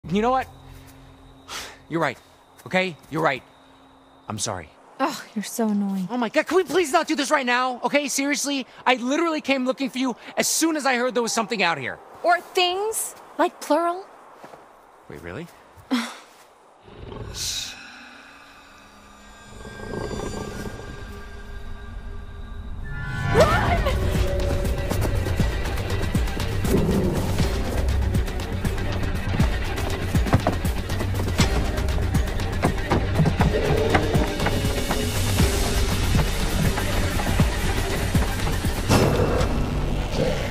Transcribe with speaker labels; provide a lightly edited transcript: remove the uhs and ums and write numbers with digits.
Speaker 1: You know what? You're right, okay? You're right. I'm sorry.
Speaker 2: Oh, you're so annoying.
Speaker 1: Oh my God, can we please not do this right now? Okay, seriously? I literally came looking for you as soon as I heard there was something out here.
Speaker 2: Or things, like plural.
Speaker 1: Wait, really?